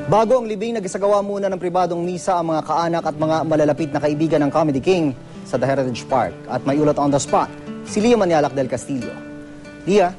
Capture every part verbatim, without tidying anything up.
Bago ang libing, nagsagawa muna ng pribadong misa ang mga kaanak at mga malalapit na kaibigan ng Comedy King sa The Heritage Park. At may ulat on the spot, si Lia Manialak del Castillo. Lia?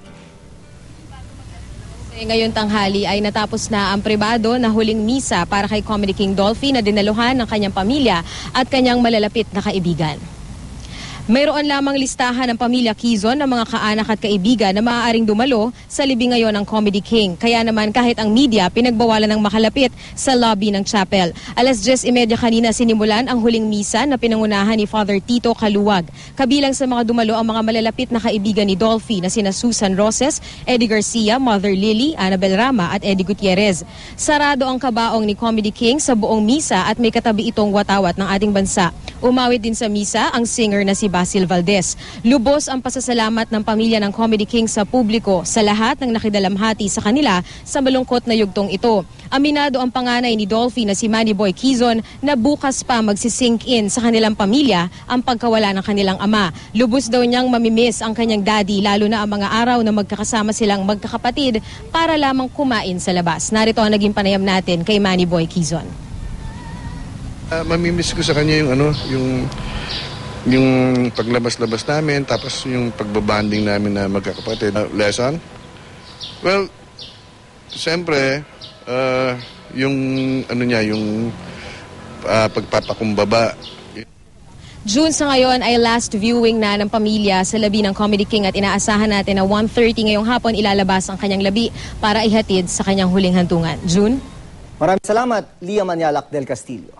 Ngayon tanghali ay natapos na ang pribado na huling misa para kay Comedy King Dolphy na dinaluhan ng kanyang pamilya at kanyang malalapit na kaibigan. Mayroon lamang listahan ng pamilya Quezon ng mga kaanak at kaibigan na maaaring dumalo sa libing ngayon ng Comedy King. Kaya naman kahit ang media pinagbawalan ng makalapit sa lobby ng chapel. Alas diyes trenta kanina sinimulan ang huling misa na pinangunahan ni Father Tito Caluwag. Kabilang sa mga dumalo ang mga malalapit na kaibigan ni Dolphy na sina Susan Roses, Eddie Garcia, Mother Lily, Annabel Rama at Eddie Gutierrez. Sarado ang kabaong ni Comedy King sa buong misa at may katabi itong watawat ng ating bansa. Umawit din sa misa ang singer na si Basil Valdez. Lubos ang pasasalamat ng pamilya ng Comedy King sa publiko sa lahat ng nakidalamhati sa kanila sa malungkot na yugtong ito. Aminado ang panganay ni Dolphy na si Manny Boy Quezon na bukas pa magsisink in sa kanilang pamilya ang pagkawala ng kanilang ama. Lubos daw niyang mamimiss ang kanyang daddy lalo na ang mga araw na magkakasama silang magkakapatid para lamang kumain sa labas. Narito ang naging panayam natin kay Manny Boy Quezon. Uh, mamimiss ko sa kanya yung ano, yung yung paglabas-labas namin, tapos yung pagbabanding namin na magkakapatid. Uh, lesson? Well, siyempre, uh, yung ano niya, yung uh, pagpapakumbaba. June sa ngayon ay last viewing na ng pamilya sa labi ng Comedy King at inaasahan natin na one thirty ngayong hapon ilalabas ang kanyang labi para ihatid sa kanyang huling hantungan. June? Maraming salamat, Lia Manialak del Castillo.